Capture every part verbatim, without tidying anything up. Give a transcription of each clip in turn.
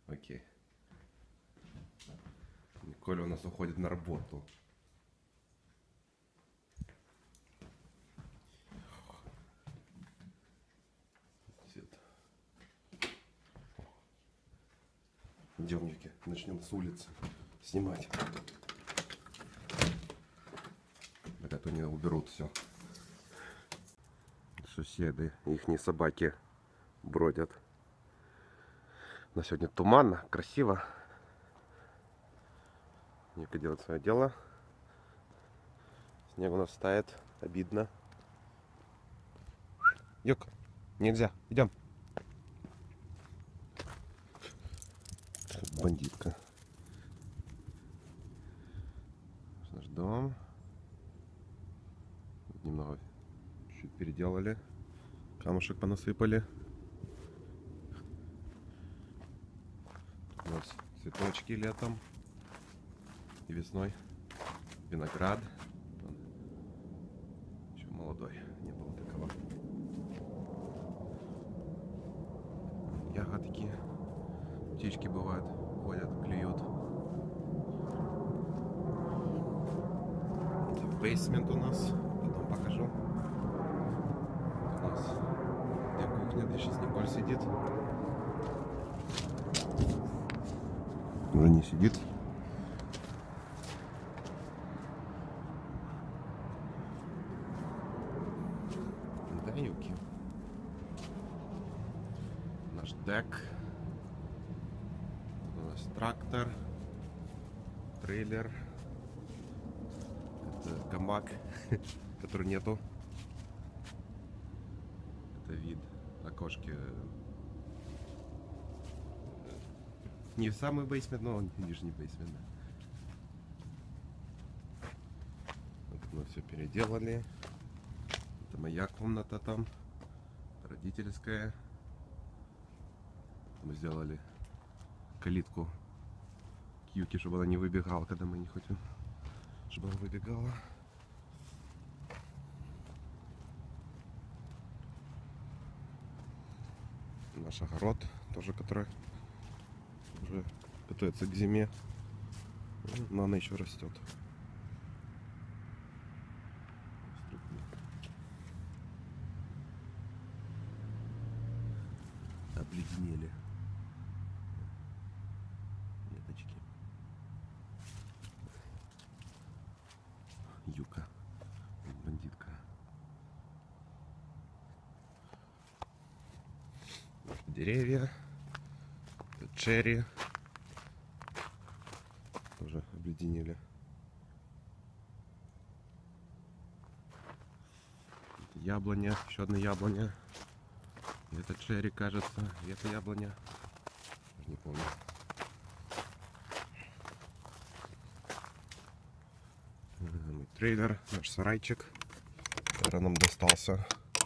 Окей. Коля у нас уходит на работу. Идем, Юки, начнем с улицы снимать. А то не уберут все. Соседи, ихние собаки бродят. На сегодня туманно, красиво. Ника делает свое дело. Снег у нас тает, обидно. Юк, нельзя, идем. Бандитка. Наш дом. Немного чуть переделали. Камушек понасыпали. У нас цветочки летом и весной. Виноград. Еще молодой, не было такого. Ягодки. Птички бывают, ходят, клюют. Бейсмент у нас. Потом покажу. У нас где кухня, где сейчас Николь сидит. Уже не сидит. Да, Юки. Наш дек. У нас трактор. Трейлер. Это гамак, который нету. Это вид окошки. Не самый бейсмент, но нижний бейсмент. Вот мы все переделали. Это моя комната там, родительская. Мы сделали калитку к Юке, чтобы она не выбегала, когда мы не хотим, чтобы она выбегала. Наш огород тоже, который уже готовится к зиме, но она еще растет. Обледенели веточки. Юка, бандитка. Деревья, черри тоже обледенели. Яблоня, еще одна яблоня. Это черри, кажется, и это яблоня. Не помню. Мой трейлер, наш сарайчик, который нам достался.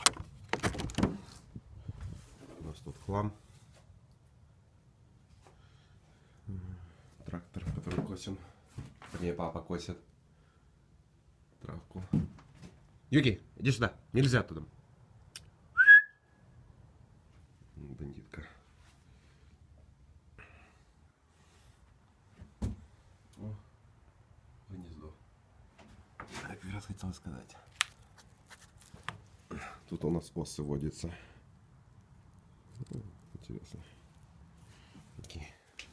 У нас тут хлам. Трактор, который косим. Вернее, папа косит травку. Юки, иди сюда. Нельзя туда. Бандитка. О, гнездо. Я как раз хотел сказать. Тут у нас осы водятся. Интересно. Окей.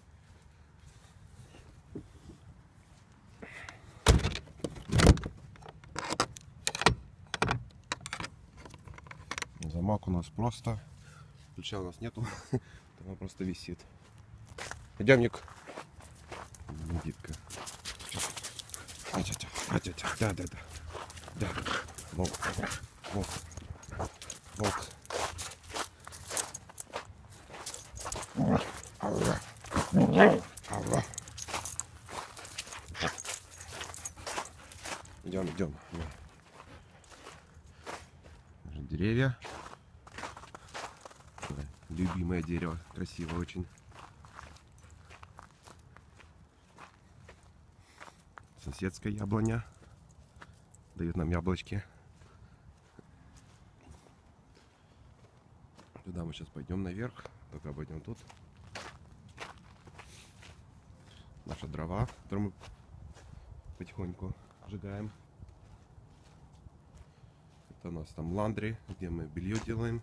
Замок у нас просто. Ключа у нас нету. Там он просто висит. Идем, Ник. Бандитка. Да, да, да. Да. Волк. Волк. Волк. Идем, идем. Деревья. Любимое дерево. Красиво очень. Соседская яблоня. Дают нам яблочки. Туда мы сейчас пойдем наверх. Только обойдем тут. Наши дрова, которые мы потихоньку сжигаем. Это у нас там ландри, где мы белье делаем.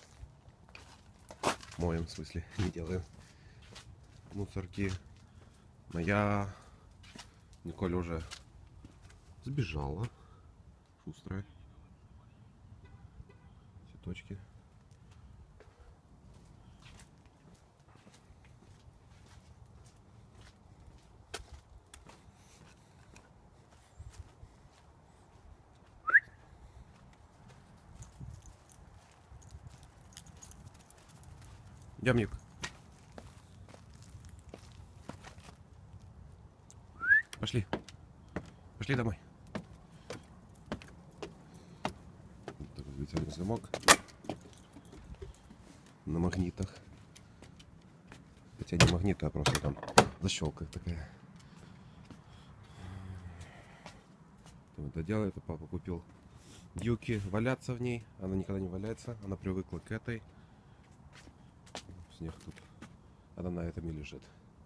Моем, в смысле, не делаем. Мусорки. Моя Николь уже сбежала. Шустрая. Цветочки. Ямник. Пошли. Пошли домой. Так, специальный замок. На магнитах. Хотя не магниты, а просто там защелка такая. Это делает, папа купил юки валяться в ней. Она никогда не валяется. Она привыкла к этой. Снег тут. Она на этом и лежит.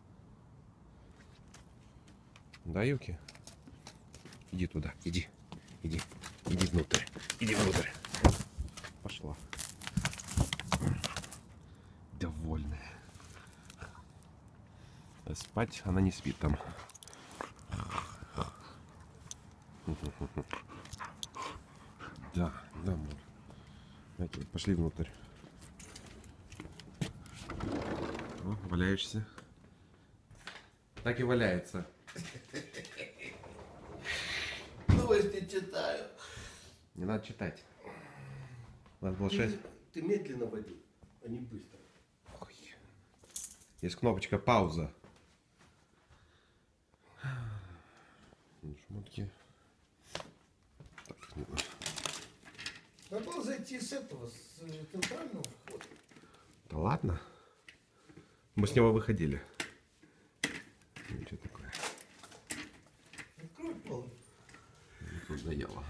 Да, Юки? Иди туда, иди. Иди. Иди внутрь. Иди внутрь. Пошла. Довольная. А спать она не спит там. Да, да, мол. Окей, пошли внутрь. О, валяешься. Так и валяется. Новости читаю. Не надо читать. У нас было шесть. Ты медленно води, а не быстро. Ой. Есть кнопочка пауза. Шмотки. Так, не надо. Надо было зайти с этого, с центрального входа. Да ладно. Мы с него выходили. Ну, что такое? Открой пол. Тут заело.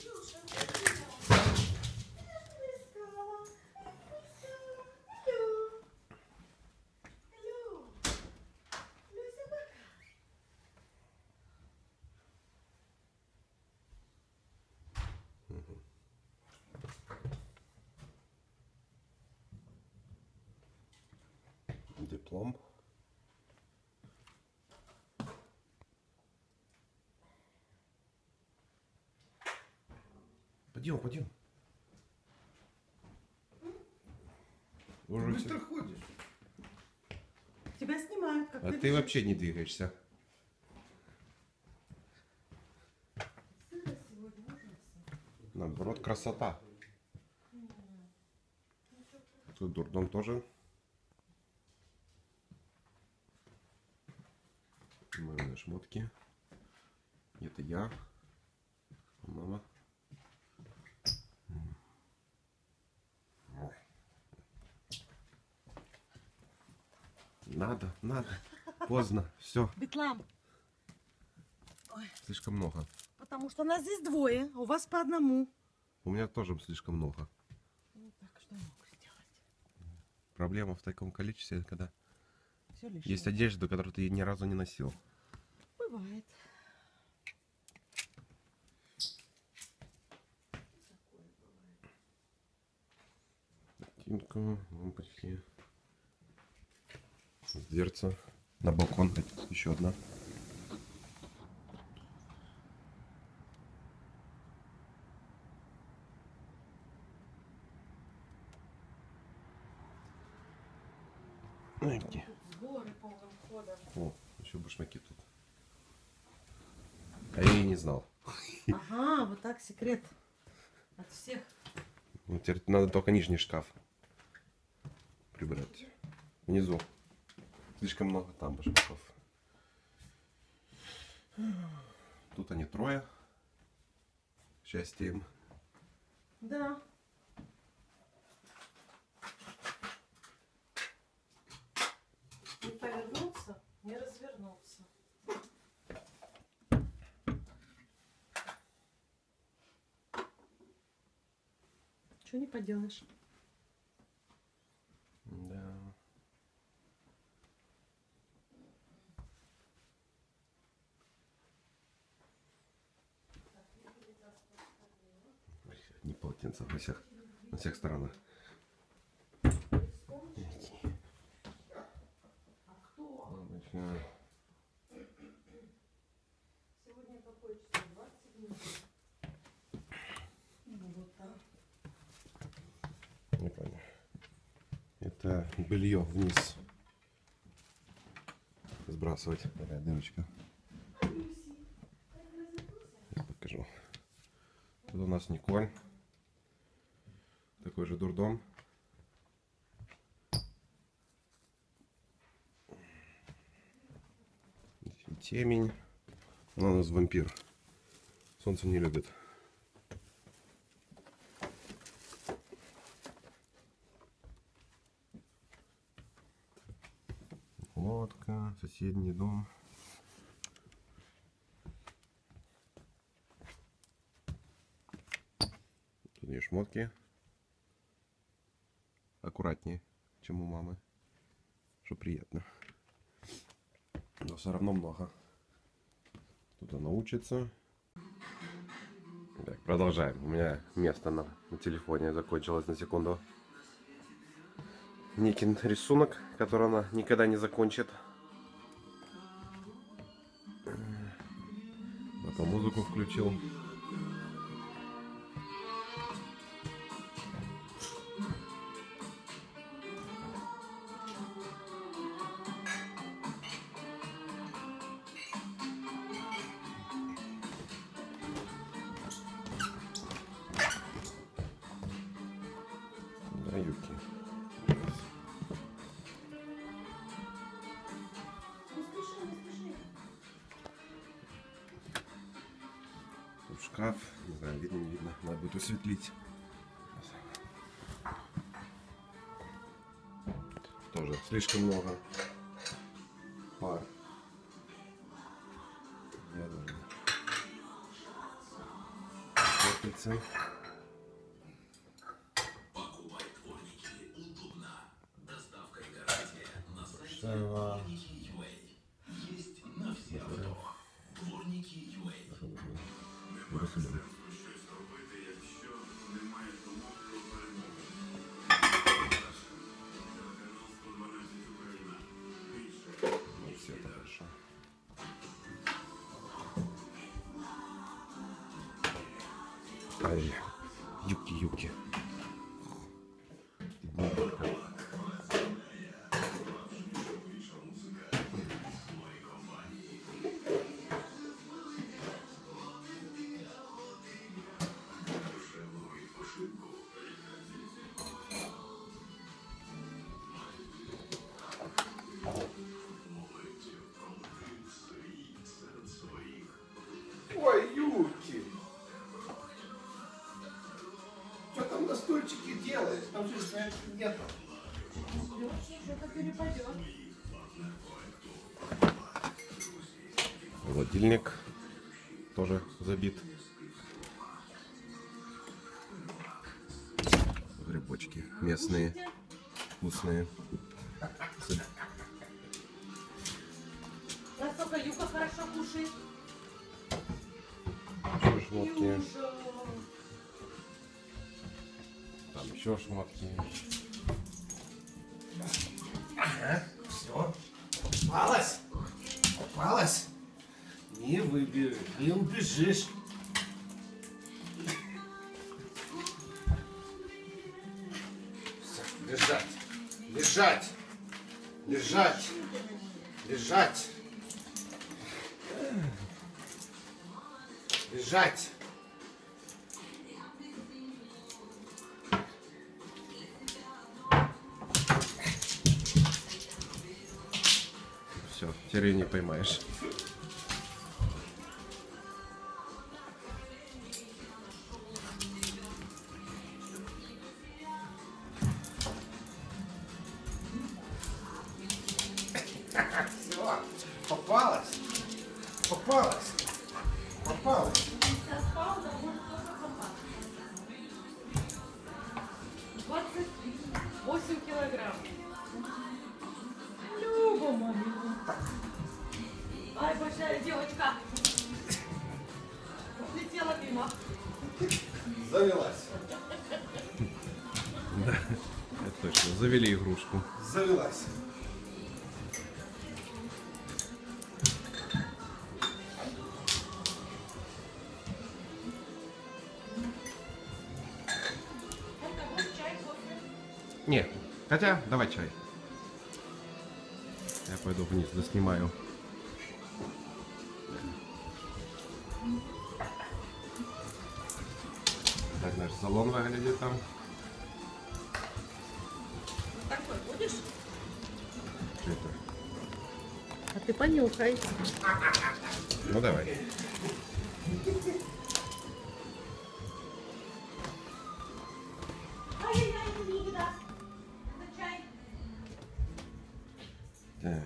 Диплом. Пойдем, пойдем. Ты быстро ходишь. Тебя снимают, как А ты вообще не двигаешься. Наоборот, красота. Тут дурдом тоже. Мои шмотки. Это я. Мама. Надо, надо. Поздно. Все. Бетлам. Слишком много. Потому что нас здесь двое, а у вас по одному. У меня тоже слишком много. Ну так, что я могу сделать? Проблема в таком количестве, когда Все лишнее. есть одежда, которую ты ни разу не носил. Бывает. Картинка, лампочки. Дверца на балкон. Еще одна. Эти. Сборы полным ходом. О, еще башмаки тут. А я и не знал. Ага, вот так секрет от всех. Ну, теперь надо только нижний шкаф прибрать. Внизу. Слишком много там башмаков. Тут они трое. Счастье им. Да. Не повернуться, не развернуться. Что не поделаешь? Да. полотенца на всех, на всех сторонах. Обычно. Сегодня какое число? двадцать седьмое. Ну, вот так. Не понял. Это белье вниз сбрасывать. Такая дырочка. Я покажу. Тут у нас Николь. Такой же дурдом. Темень. Она у нас вампир. Солнце не любит. Лодка, соседний дом. Тут есть шмотки. Аккуратнее, чем у мамы. Что приятно. Но все равно много. Тут она учится. Так, продолжаем. У меня место на, на телефоне закончилось на секунду. Никин рисунок, который она никогда не закончит. Пока музыку включил. Да, Юки. Тут шкаф, не знаю, видно, не видно, надо будет осветлить. Тоже слишком много пар. Я думаю. Копится. Шева. Все это хорошо. Ай, юки-юки. Ой, Юки! Что там на стульчике делаешь? Там же знаешь, нету. Что-то перепадет. Холодильник тоже забит. Грибочки местные, вкусные. Насколько Юка хорошо кушает. Еще шмотки. Юша. Там еще шмотки. Ага, все. Попалась. Попалась. Не выбери, не убежишь. Всё, лежать. Лежать. Лежать. Лежать. Лежать. Все, теперь ее не поймаешь. Все, попалась. Попалась. Попалась. двадцать восемь килограмм. Люба моя. Ай, большая девочка. Летела мимо. Завелась. Да, это точно. Завели игрушку. Завелась. Нет. Хотя, давай чай. Я пойду вниз, заснимаю. Так наш салон выглядит там. Такой будешь? Что это? А ты понюхай. Ну давай. Так.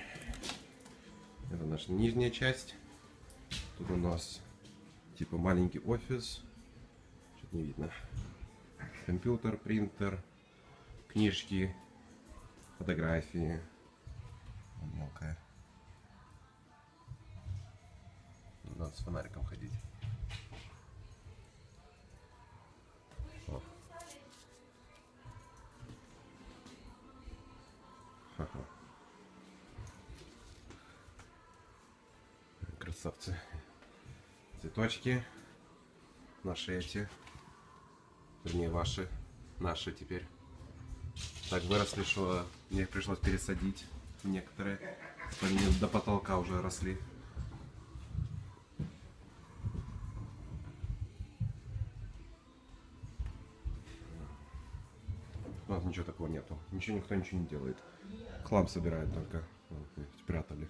Это наша нижняя часть. Тут у нас типа маленький офис. Что-то не видно. Компьютер, принтер, книжки, фотографии. Мелкая. Надо с фонариком ходить. О. Ха-ха. Красавцы. Цветочки. Наши эти. Вернее, ваши. Наши теперь. Так выросли, что мне пришлось пересадить некоторые. Они до потолка уже росли. У нас ничего такого нету. Ничего, никто ничего не делает. Хлам собирает только. Вот, спрятали.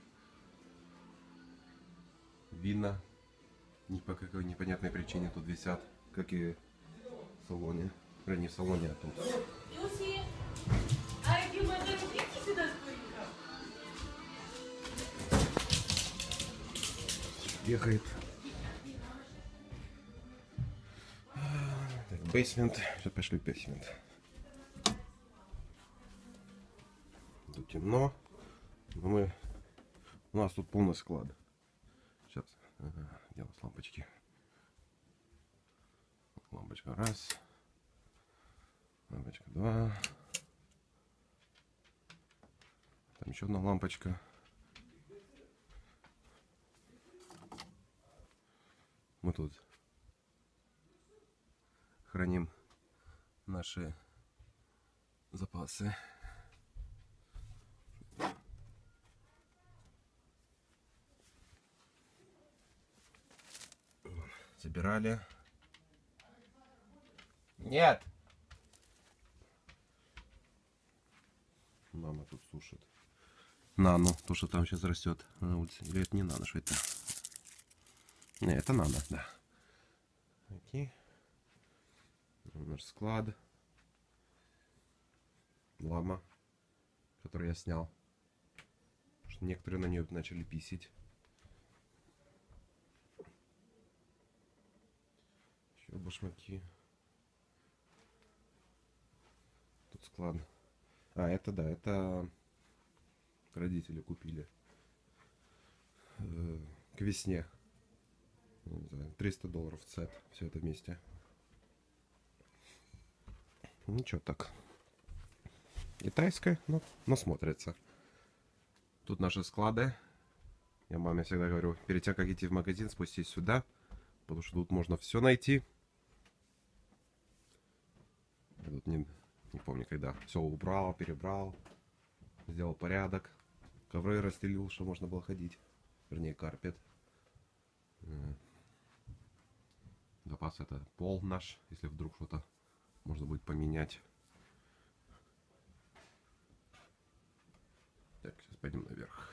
Вина. Ни по какой непонятной причине тут висят. Как и в салоне. Вернее, в салоне, а тут. Ехает. Так, бейсмент. Сейчас пошли в бейсмент. Тут темно. Но мы... У нас тут полный склад. Сейчас. Ага, делаем с лампочки. Лампочка раз. Лампочка два. Там еще одна лампочка. Мы тут храним наши запасы. Собирали. Нет! Мама тут сушит. Нано, то, что там сейчас растет на улице. Или это не нано, что это? Не, это нано, да. Окей. Наш склад. Лама, которую я снял. Потому что некоторые на нее начали писить. Еще башмаки. Тут склад. А, это да, это родители купили э, к весне. Не знаю, триста долларов сет. Все это вместе. Ничего так. Китайская, но, но смотрится. Тут наши склады. Я маме всегда говорю, перед тем, как идти в магазин, спустись сюда. Потому что тут можно все найти. Я тут не, не помню, когда все убрал, перебрал. Сделал порядок. Ковры расстелил, что можно было ходить. Вернее, карпет. Запас это пол наш, если вдруг что-то можно будет поменять. Так, сейчас пойдем наверх.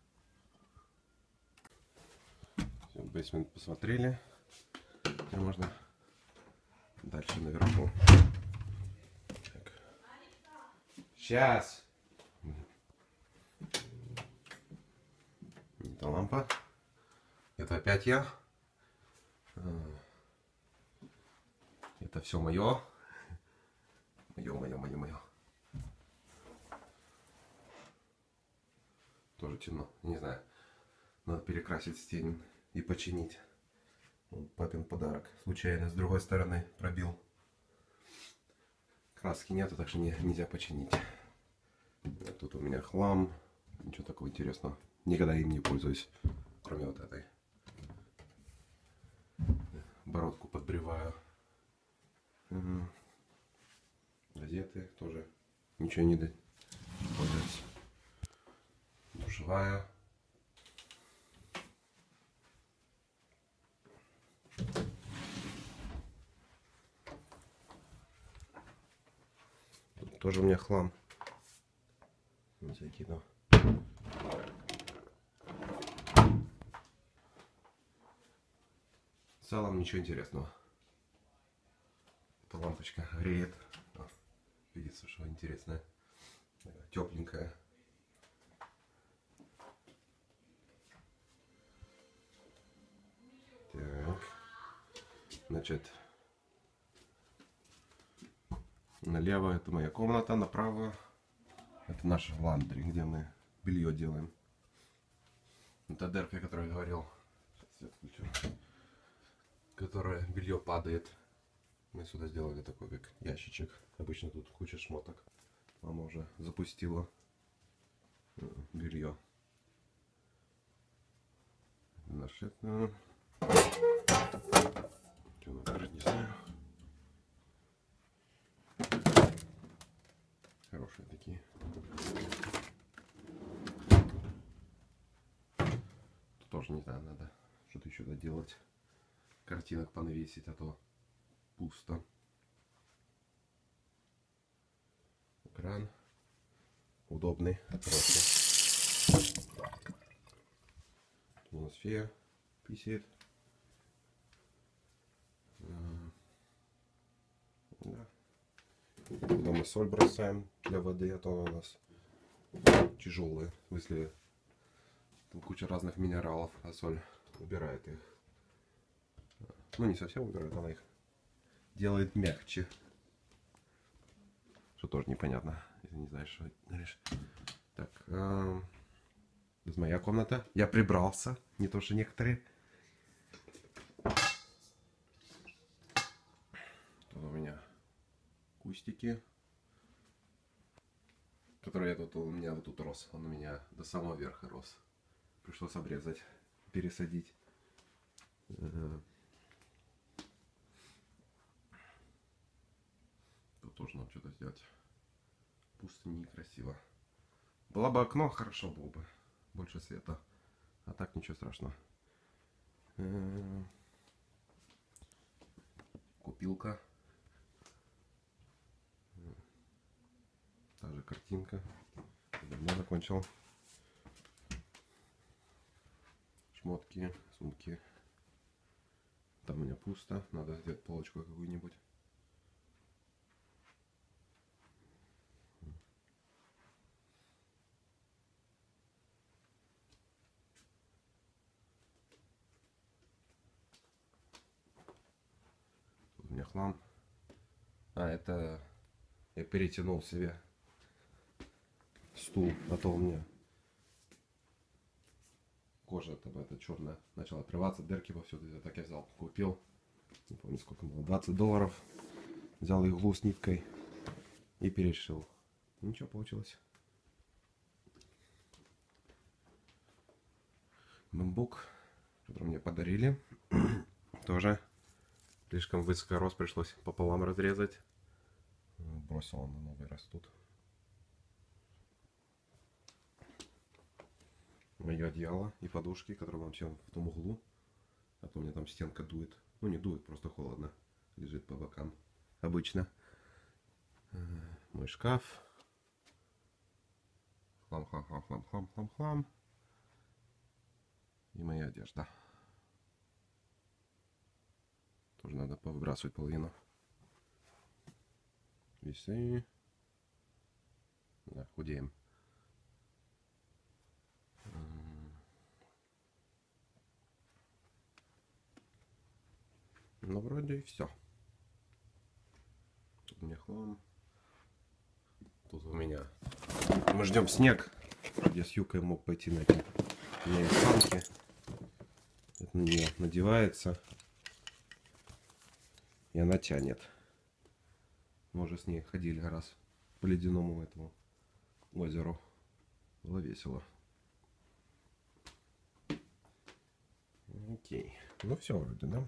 Все, бейсмент посмотрели. Теперь можно дальше наверху. Так. Сейчас. Это лампа. Это опять я. Это все мое. Мое, мое, мое, мое. Тоже темно. Не знаю. Надо перекрасить стену и починить. Вот папин подарок. Случайно с другой стороны пробил. Краски нету, так что не, нельзя починить. Тут у меня хлам. Ничего такого интересного. Никогда им не пользуюсь, кроме вот этой. Бородку подбриваю. Угу. Газеты тоже ничего не пользуюсь. Душевая. Тут тоже у меня хлам. Всякие, но... В целом ничего интересного. Эта лампочка греет. О, видится, что интересное. Тепленькая. Так. Значит, налево это моя комната, направо это наш ландри, где мы белье делаем. Это дырка, о которой я говорил. Сейчас я отключу. Которое белье падает. Мы сюда сделали такой как ящичек. Обычно тут куча шмоток. Мама уже запустила белье. Нашли. Что надо открыть, не знаю. Хорошие такие. Тут тоже не знаю, надо что-то еще доделать. Картинок понавесить, а то пусто. Экран удобный, хороший. У нас фея писает. Да. Когда мы соль бросаем для воды, а то у нас тяжелые. В смысле, там куча разных минералов, а соль убирает их. Ну, не совсем убирает, она их делает мягче. Что тоже непонятно, если не знаешь, что говоришь. Так, э, это моя комната. Я прибрался, не то что некоторые. Тут у меня кустики, которые я тут, у меня вот тут рос. Он у меня до самого верха рос. Пришлось обрезать, пересадить. Тут тоже надо что-то сделать. Пусто, некрасиво. Было бы окно, хорошо было бы. Больше света. А так ничего страшного. Купилка. Та же картинка. Давно закончил. Шмотки, сумки. Там у меня пусто. Надо сделать полочку какую-нибудь. Тут у меня хлам. А, это я перетянул себе стул, а то у меня кожа там эта черная начала отрываться, дырки повсюду. Так я взял, купил, не помню сколько было, двадцать долларов. Взял иглу с ниткой и перешил. Ничего получилось. Ноутбук, который мне подарили, тоже слишком высоко рос, пришлось пополам разрезать. Бросил, он на новый растут. Мое одеяло и подушки, которые вам всем в том углу. А то у меня там стенка дует. Ну не дует, просто холодно. Лежит по бокам. Обычно. Мой шкаф. Хлам, хлам, хлам, хлам, хлам, хлам, хлам. И моя одежда. Тоже надо повыбрасывать половину. Весы. Да, худеем. Ну, вроде и все. Тут у меня хлам. Тут у меня... Мы ждем снег. Я с Юкой мог пойти на эти... У меня есть санки. Это на нее надевается. И она тянет. Мы уже с ней ходили раз по ледяному этому озеру. Было весело. Окей. Ну все вроде, да?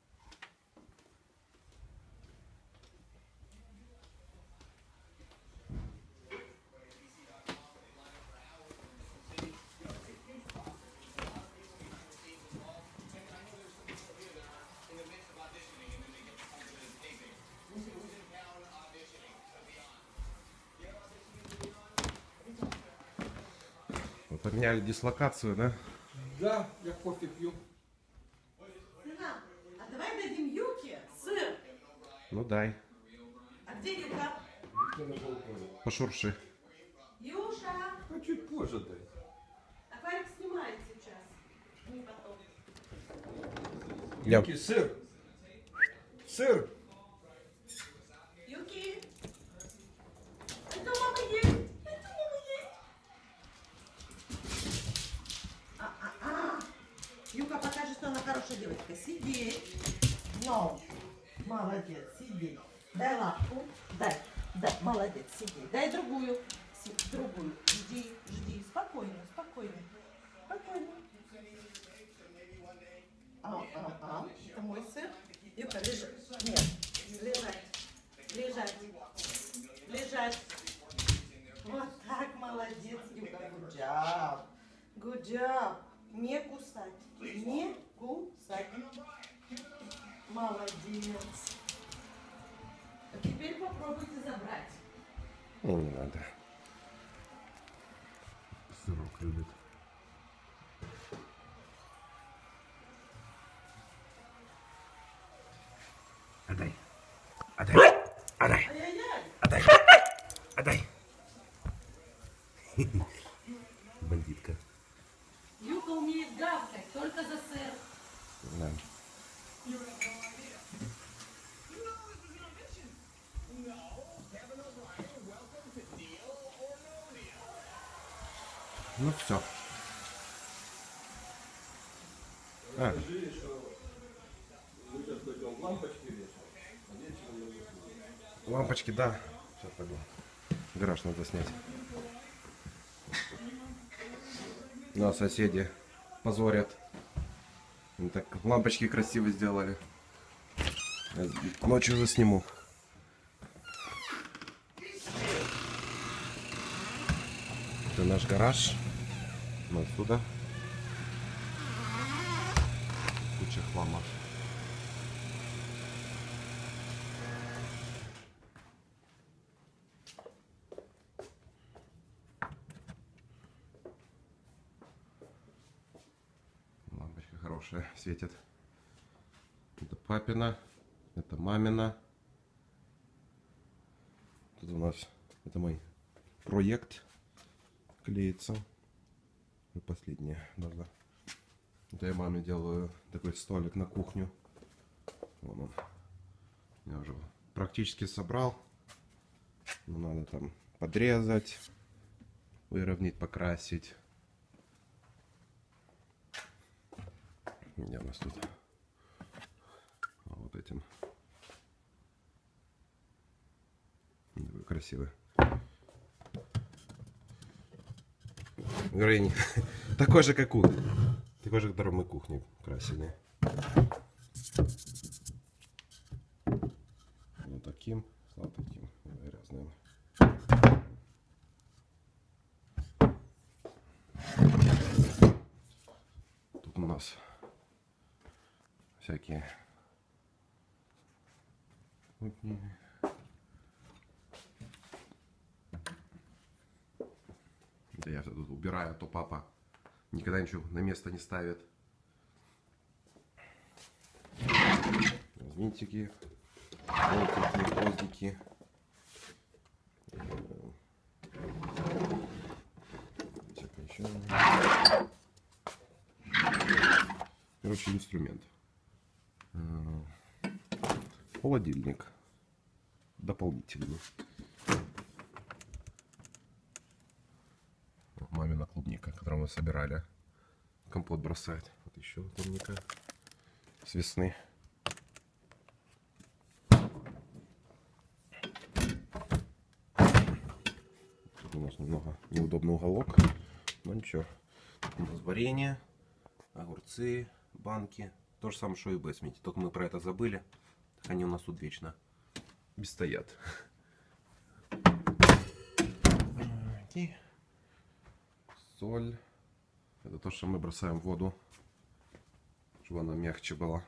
Вы поменяли дислокацию, да? Да, я кофе пью. Сына, а давай дадим Юке сыр. Ну дай. А где Юка? Пошурши. Юша, А чуть позже дай. аквариум снимает сейчас. Не потом. Я... Юки, сыр. Сыр. Юки. Это у мамы есть. Это у мамы есть. А-а-а. Юка, покажи, что она хорошая девочка. Сиди. Ну, молодец, сиди. Дай лапку. Дай, дай, молодец, сиди. Дай другую. Си- другую. Жди, жди. Спокойно, спокойно. Спокойно. А-а-а. Это мой сыр. Юка, лежи. Нет, лежать. Лежать. Лежать. Вот так, молодец, Юка. Good job. Good job. Не кусать. Не кусать. Молодец. А теперь попробуйте забрать. Не, не надо. Сырок любит. Отдай. Отдай. Отдай. Ай-яй-яй. Отдай. Отдай. Бандитка. Юка умеет гавкать только за сыр. Да. Ну все. А, Скажи, что мы сейчас пойдем лампочки вешать, а вечером мы будем. лампочки, да. Сейчас пойду. Гараж надо снять. Ну, а соседи позорят. Они так лампочки красиво сделали. Я ночью засниму. Это наш гараж. Вот отсюда. Куча хлама. Лампочка хорошая, светит. Это папина, это мамина. Тут у нас, это мой проект клеится. И последнее надо. Это я маме делаю такой столик на кухню. Вон он. Я уже практически собрал. Но надо там подрезать, выровнять, покрасить. Где у нас тут? А вот этим. Такой красивый. Вернее, такой же, как кухня. Такой же, который мы кухню красили. Вот таким, вот таким. Грязным. Тут у нас всякие. Да я тут убираю, а то папа никогда ничего на место не ставит. Винтики, болтики, гвоздики. Всякое еще. Короче, инструмент. Холодильник дополнительный. Мамина клубника, которую мы собирали. Компот бросать. Вот еще клубника с весны. у нас немного неудобный уголок, но ничего. У нас варенье, огурцы, банки. То же самое, что и в бейсменте. Только мы про это забыли. Так они у нас тут вечно стоят. Соль. Это то, что мы бросаем в воду, чтобы она мягче была.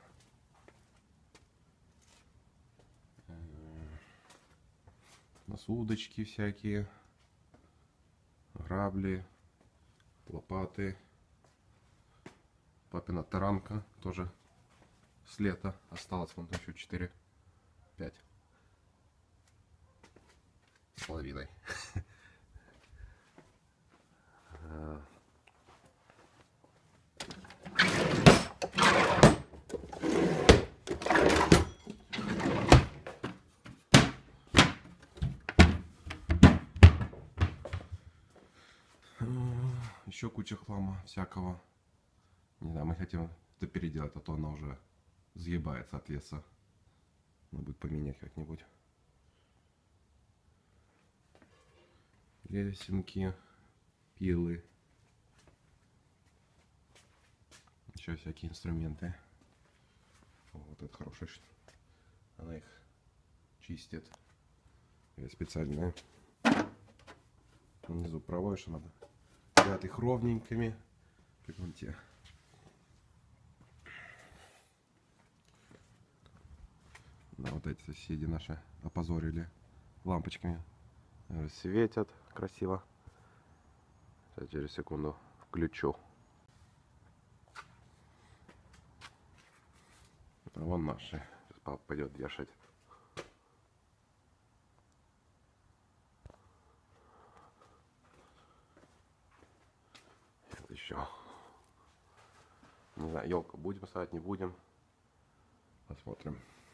У нас удочки всякие, грабли, лопаты. Папина таранка тоже с лета осталось, вон еще четыре пять с половиной. Еще куча хлама всякого. Не знаю, мы хотим это переделать, а то она уже съебается от веса. Надо будет поменять как-нибудь. Лесенки, пилы. Еще всякие инструменты. Вот это хорошая. Она их чистит. И специальная. Внизу проводишь, надо делать их ровненькими, как вон те. Да, вот эти соседи наши опозорили лампочками. Светят красиво. Сейчас через секунду включу. А вон наши. Сейчас папа пойдет вешать. Это еще. Не знаю, елку будем ставить, не будем. Посмотрим.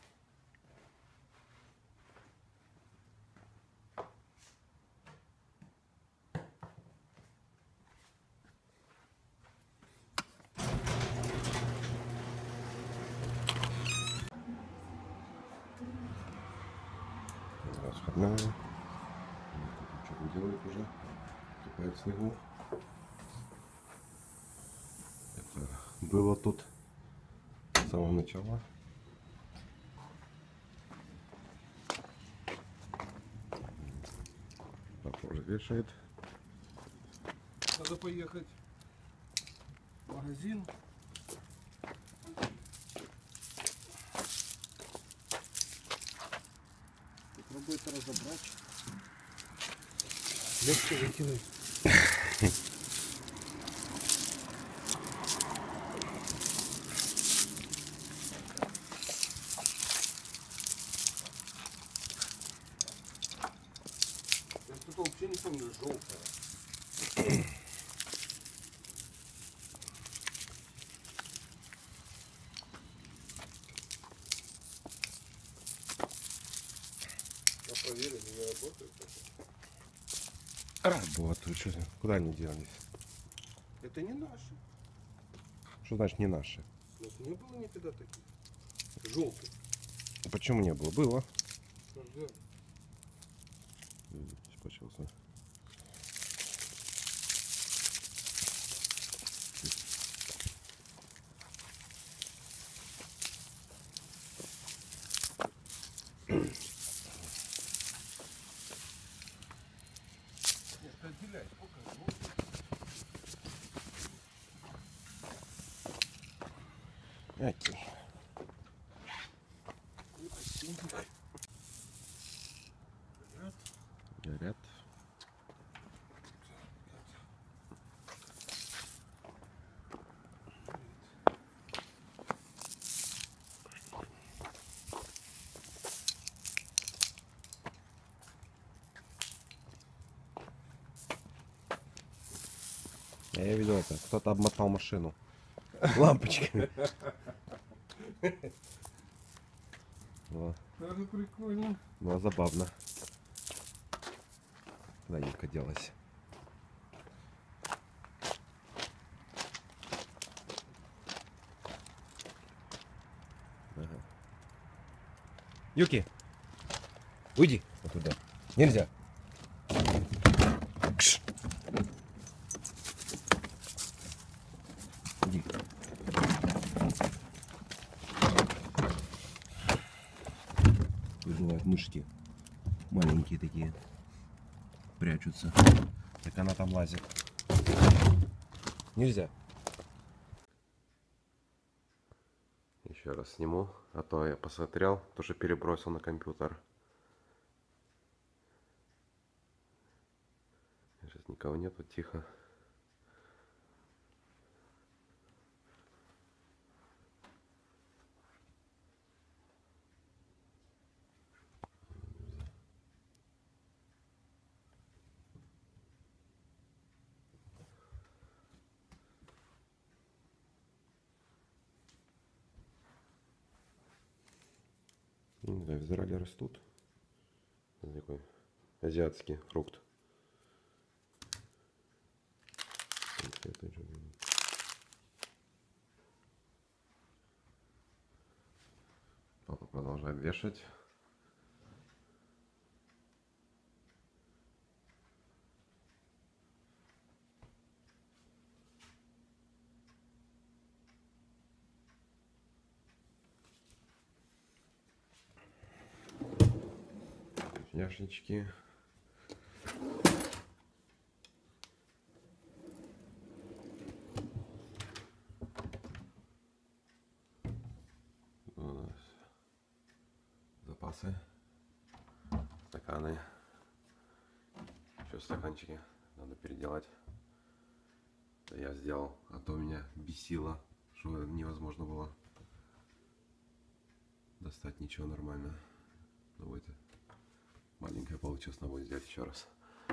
Расходная. Что-то делает уже. Купает в снегу. Это было тут с самого начала. Папа уже вешает. Надо поехать в магазин. Попробуй это разобрать. Легче выкинуть. Я что-то вообще не помню, желтое. Я проверил, не работает. Работают. Что, куда они делись? Это не наши. Что значит не наши? У нас не было никогда таких. Желтых. Почему не было? Было. Когда? Испачкался. Отделяй, сколько? Окей. Горят. Я видел это. Кто-то обмотал машину лампочками. Даже прикольно. Было забавно. Куда Юлька делась? Ага. Юки! Уйди оттуда. Нельзя. Кш. Иди. Тут бывают мышки. Маленькие такие. Прячутся. Так она там лазит. Нельзя. Еще раз сниму, а то я посмотрел, тоже перебросил на компьютер. Сейчас никого нету, тихо. Не знаю, в Израиле растут. Такой азиатский фрукт. Папа продолжает вешать. Яшнички. У нас запасы, стаканы. Еще стаканчики надо переделать. Да я сделал, а то меня бесило, что невозможно было достать ничего нормально. Ну вот. Маленькая получилось, надо будет сделать еще раз.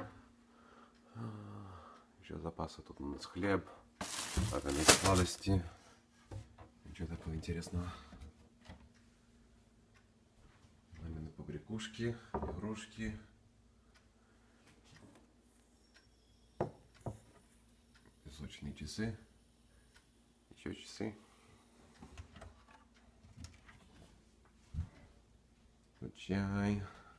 Еще запасы. Тут у нас хлеб, опять сладости. Ничего такого интересного. Мамины побрякушки, игрушки. Песочные часы. Еще часы. Тут чай.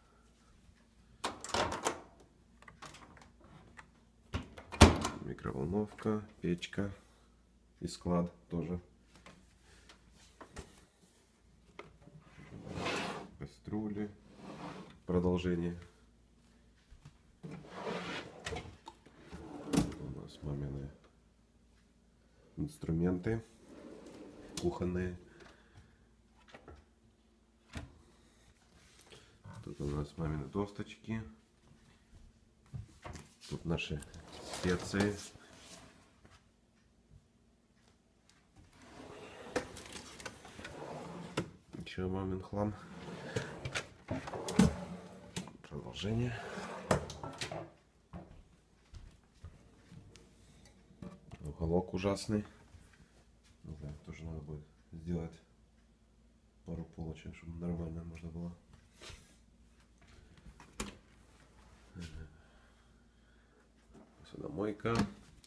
Микроволновка, печка и склад тоже. Кастрюли. Продолжение. У нас мамины инструменты кухонные. Тут у нас мамины досточки. Тут наши специи. Еще мамин хлам. Продолжение. Уголок ужасный. Не знаю, тоже надо будет сделать пару полочек, чтобы нормально можно было. Посудомойка.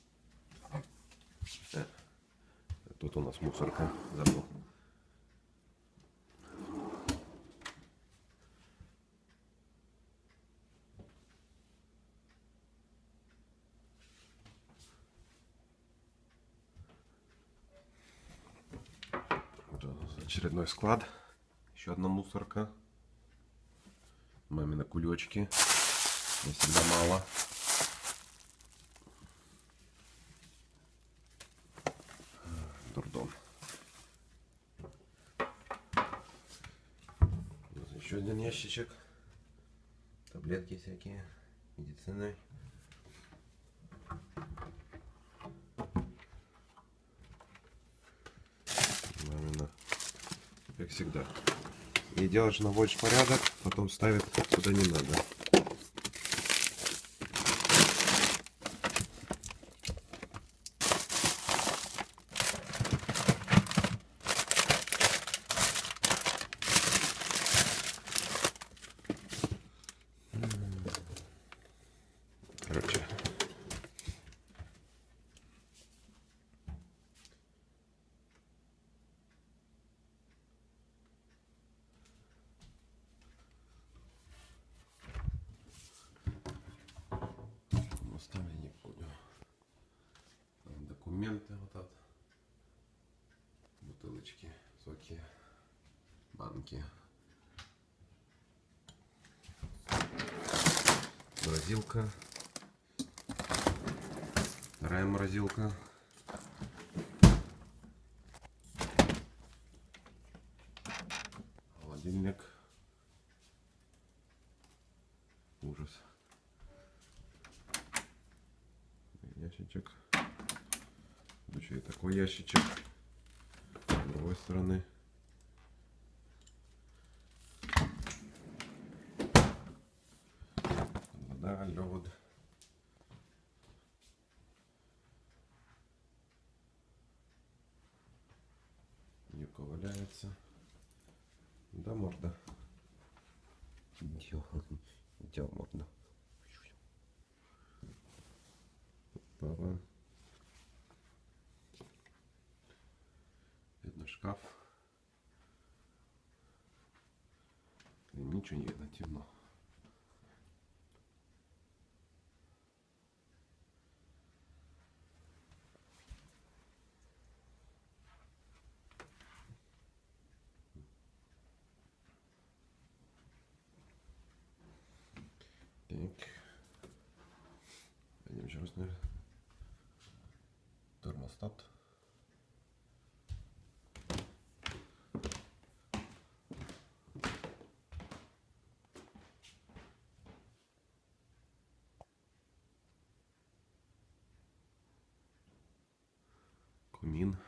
Э, тут у нас мусорка. Забыл. Очередной склад. Еще одна мусорка. Мамины кулечки. Мне всегда мало. Дурдом. Еще один ящичек. Таблетки всякие. Медицины. Мамина. Как всегда. И делаешь, наводишь порядок, потом ставит куда не надо. Короче. документы вот от бутылочки, соки, банки. Морозилка. Вторая морозилка. Холодильник. Ужас. Ящичек. Еще и такой ящичек. С другой стороны. Вода, лед. Юбка валяется. Да, морда. Дел морда. Папа. Видно шкаф. И ничего не видно, темно. Так. Пойдем еще раз, наверное. Термостат. Кумин.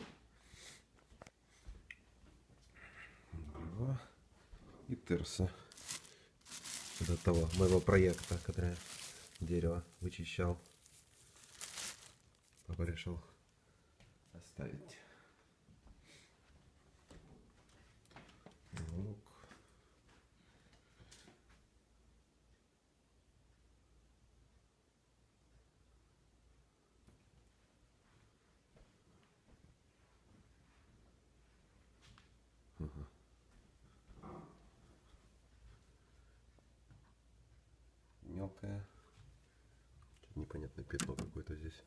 Дрова. И терса. До того моего проекта, который я дерево вычищал. Папа решил оставить. Лук. Ага. Мелкое. Непонятное пятно какое-то здесь.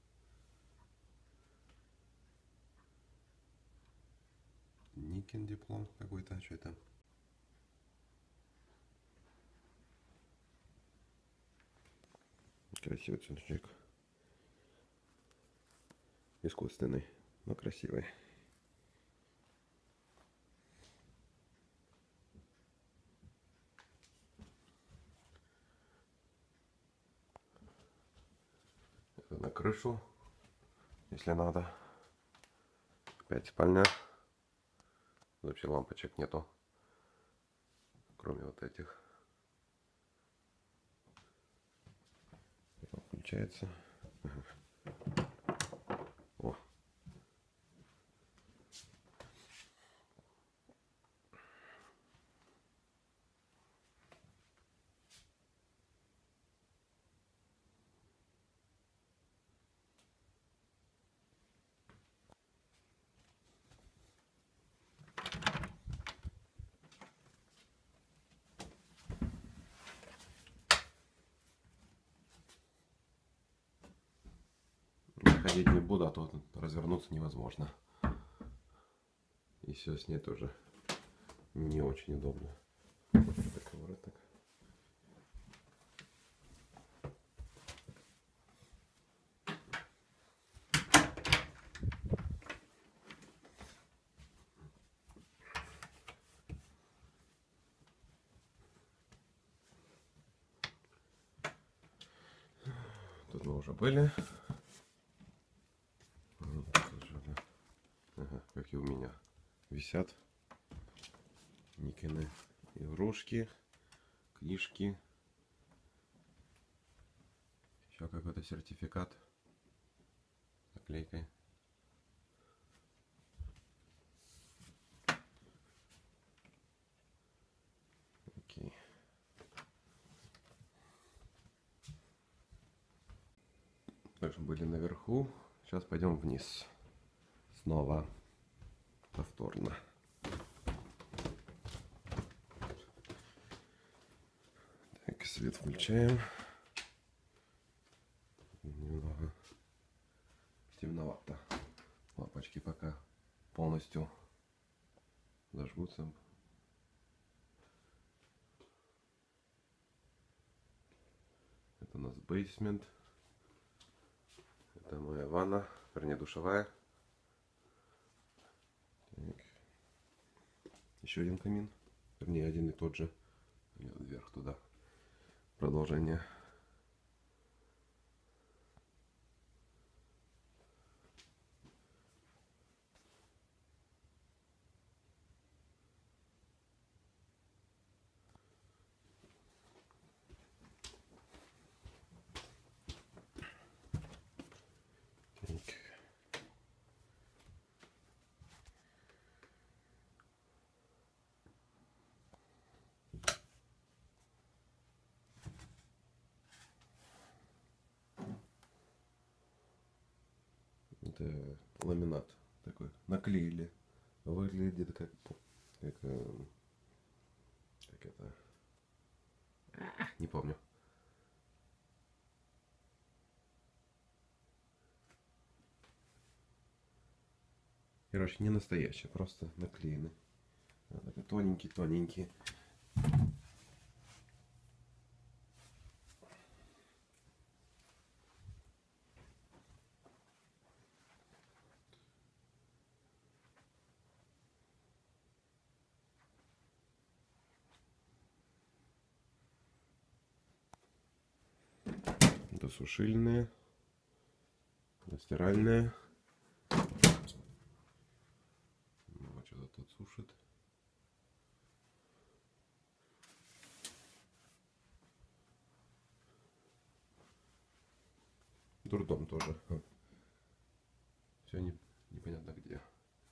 Никин диплом какой-то, что это? Красивый цветочек. Искусственный, но красивый. Это на крышу, если надо. Опять спальня. Вообще лампочек нету, кроме вот этих. Включается. О. Ходить не буду, а то развернуться невозможно. И все с ней тоже не очень удобно. Так, вороток. Тут мы уже были. Ага, как и у меня. Висят Никины игрушки, книжки. Еще какой-то сертификат с наклейкой. Окей. Также были наверху. Сейчас пойдем вниз. Снова. Повторно. Так, свет включаем. Немного темновато. Лапочки пока полностью зажгутся. Это у нас бейсмент. Это моя ванна, вернее душевая. Так. Еще один камин. Вернее, один и тот же. Вверх туда. Продолжение. Так. Это ламинат такой. Наклеили. Выглядит как, как, э, как это. А, не помню. Короче, не настоящий, просто наклеенный. Вот такой тоненький, тоненький. Это сушильные, это стиральные. Ну, что-то тут сушит. Дурдом тоже. Все не, непонятно где.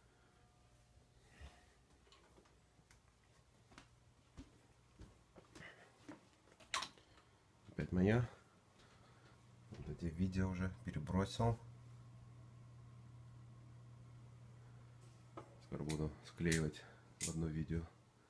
Опять моя. Вот эти видео уже перебросил. Скоро буду склеивать в одно видео.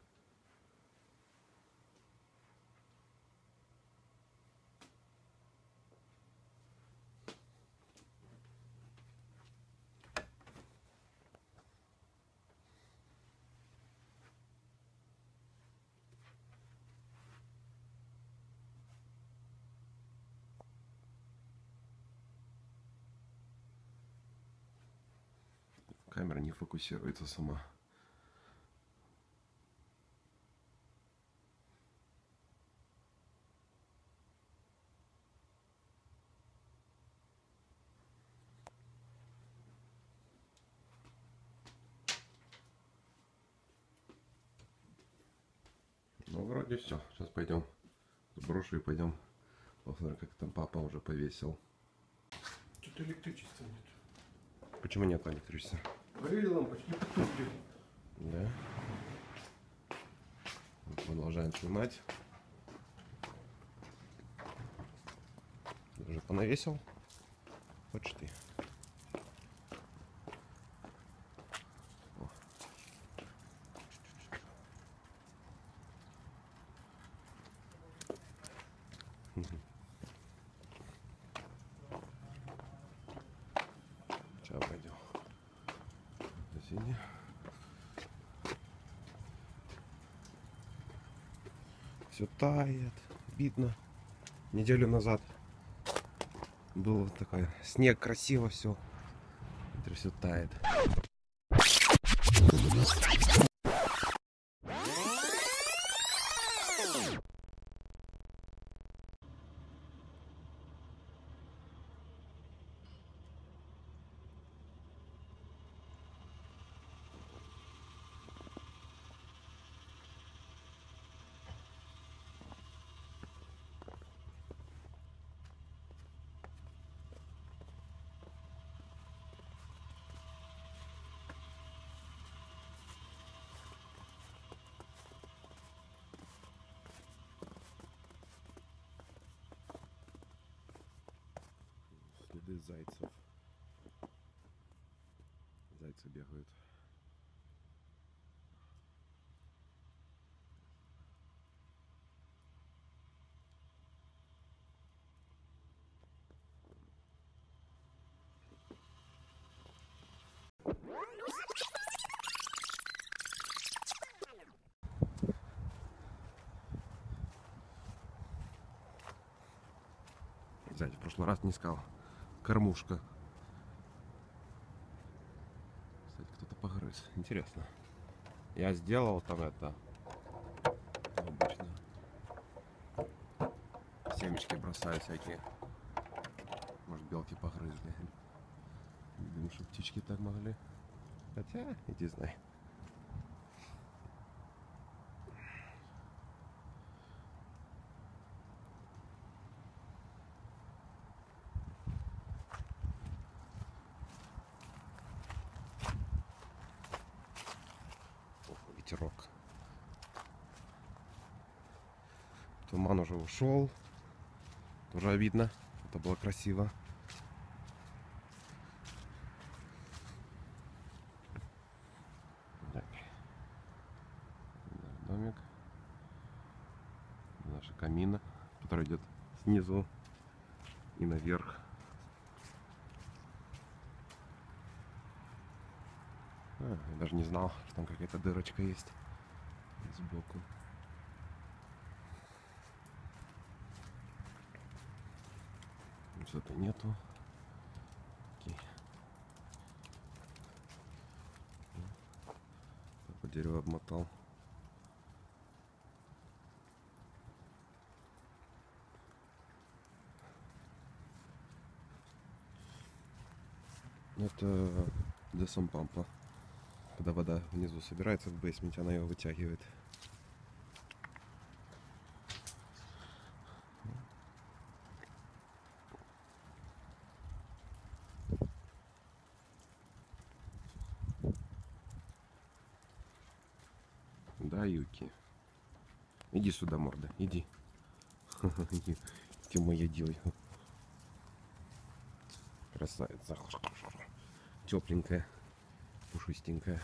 Камера не фокусируется сама. Ну, вроде все. Сейчас пойдем. Брошу и пойдем. Посмотрим, как там папа уже повесил. Тут электричества нет. Почему нет электричества? Горели лампочки, потухли. Да. Продолжаем снимать. Уже понавесил. Хочешь ты? О. Сейчас пойдем. Сиди. Все тает, видно. Неделю назад было такое снег, красиво все. Теперь все тает. Следы зайцев. Зайцы бегают. взять. В прошлый раз не искал. Кормушка. Кстати, кто-то погрыз. Интересно. Я сделал там это. Обычно. Семечки бросаю всякие. Может, белки погрызли. Не думаю, что птички так могли. Хотя, иди знай. Ох, ветерок. Туман уже ушел. Тоже видно. Это было красиво. Так. Домик. Наша камина, которая идет снизу и наверх. А, я даже не знал, что там какая-то дырочка есть сбоку. Что-то нету. Окей. По дереву обмотал. Это десампампа. Когда вода внизу собирается в бейсменте, она ее вытягивает. Да, Юки. Иди сюда, морда, иди. Иди, иди моя делай. Красавица. Тепленькая, пушистенькая.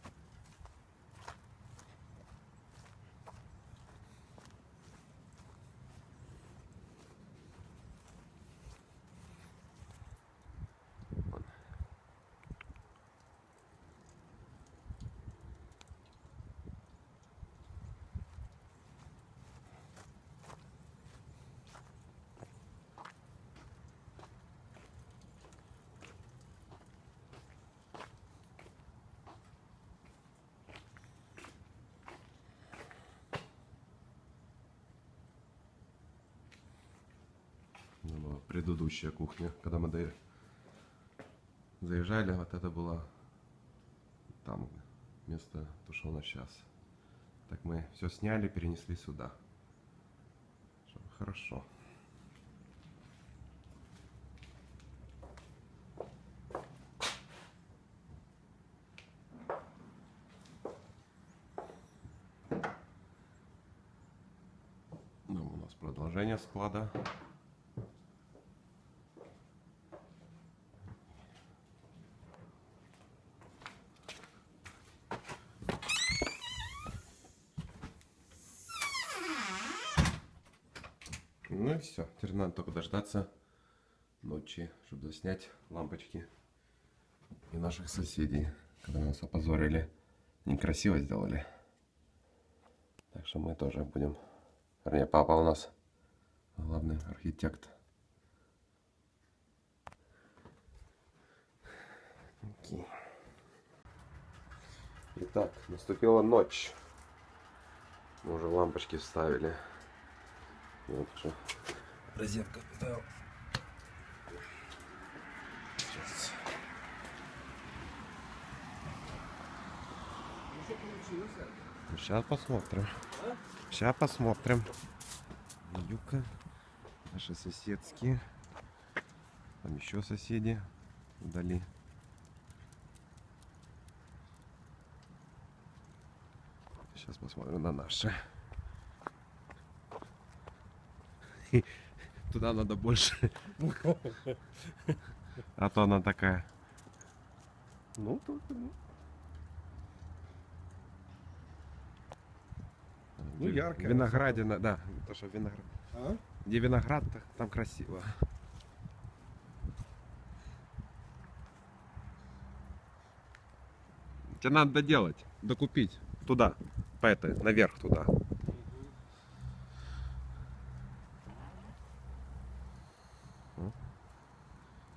Предыдущая кухня, когда мы до... заезжали, вот это было там место, то, что у нас сейчас. Так мы все сняли, перенесли сюда. Хорошо. Дом у нас продолжение склада. Ну и все. Теперь надо только дождаться ночи, чтобы заснять лампочки и наших соседей, когда нас опозорили, некрасиво сделали. Так что мы тоже будем. Вернее, папа у нас главный архитект. Окей. Итак, наступила ночь. Мы уже лампочки вставили. Вот что. Розетка. Да. Сейчас. Сейчас посмотрим. А? Сейчас посмотрим. Юка. Наши соседские. Там еще соседи вдали. Сейчас посмотрим на наши. Туда надо больше. А то она такая. Ну, тут. Ну, ну яркая. Виноградина, да. То, что виноград. А? Где виноград, там красиво. Тебе надо доделать, докупить. Туда. По этой, наверх туда. Угу. . 。 . 。 . . . . . . . . . 。 . . . . . . . . . . . . . . . . . . . . . . . . . . . . . . . . . . . . . . . .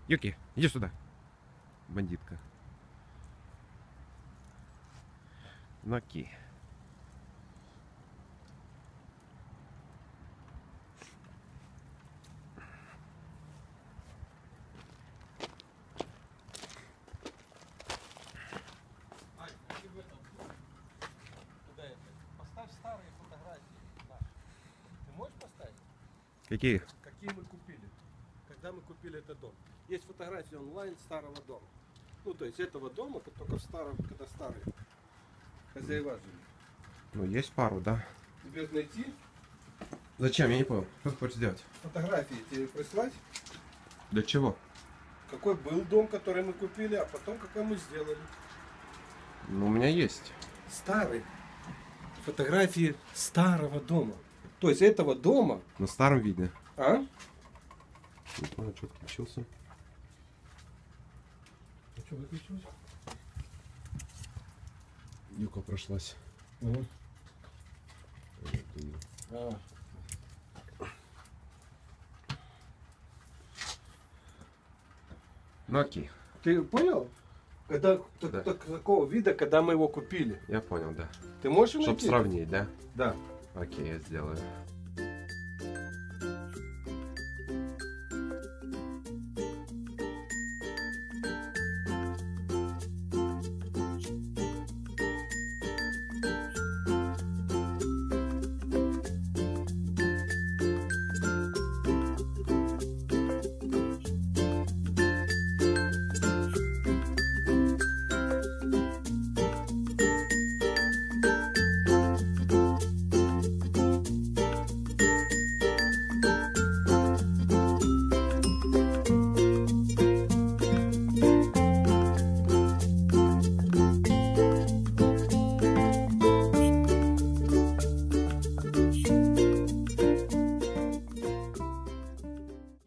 Юки, иди сюда. Бандитка. Ну окей. Поставь старые фотографии. Ты можешь поставить? Какие? Какие мы купили? Когда мы купили этот дом. Есть фотографии онлайн старого дома. Ну, то есть этого дома, только в старом, когда старый хозяева жили. Ну, есть пару, да. Тебе найти Зачем? Я не понял. Что ты хочешь сделать? фотографии, тебе прислать, Для чего? какой был дом, который мы купили, а потом какой мы сделали. Ну, у меня есть. Старый. Фотографии старого дома. То есть этого дома. На старом видно. А? Не понял, что отключился. А что выключилось? Юка прошлась. Угу. А. Ну окей. Ты понял? Когда так- Да. так- такого вида, когда мы его купили. Я понял, да. Ты можешь Чтоб найти? сравнить, да? Да. Окей, я сделаю.